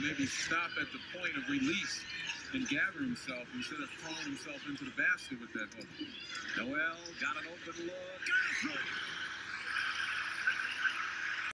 maybe stop at the point of release and gather himself instead of throwing himself into the basket with that hook. Noel got an open look. Got to throw